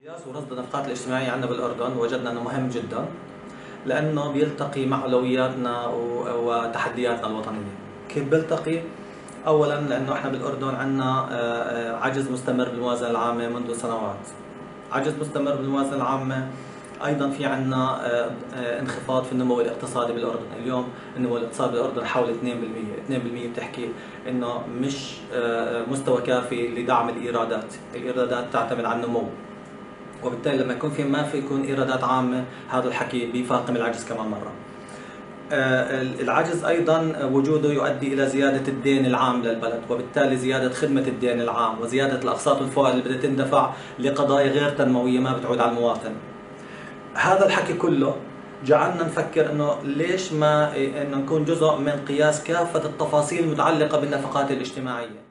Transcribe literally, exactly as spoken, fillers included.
قياس ورصد النفقات الاجتماعية عندنا بالأردن وجدنا أنه مهم جدا، لأنه بيلتقي مع أولوياتنا وتحدياتنا الوطنية. كيف بيلتقي؟ أولا لأنه إحنا بالأردن عندنا عجز مستمر بالموازنة العامة منذ سنوات. عجز مستمر بالموازنة العامة، أيضا في عندنا انخفاض في النمو الاقتصادي بالأردن. اليوم النمو الاقتصادي بالأردن حوالي اثنين بالمئة، اثنين بالمئة بتحكي إنه مش مستوى كافي لدعم الإيرادات، الإيرادات تعتمد على النمو، وبالتالي لما يكون في ما في يكون ايرادات عامه، هذا الحكي بيفاقم العجز كمان مره. العجز ايضا وجوده يؤدي الى زياده الدين العام للبلد، وبالتالي زياده خدمه الدين العام وزياده الاقساط والفوائد اللي بدها تندفع لقضايا غير تنمويه ما بتعود على المواطن. هذا الحكي كله جعلنا نفكر انه ليش ما انه نكون جزء من قياس كافه التفاصيل المتعلقه بالنفقات الاجتماعيه.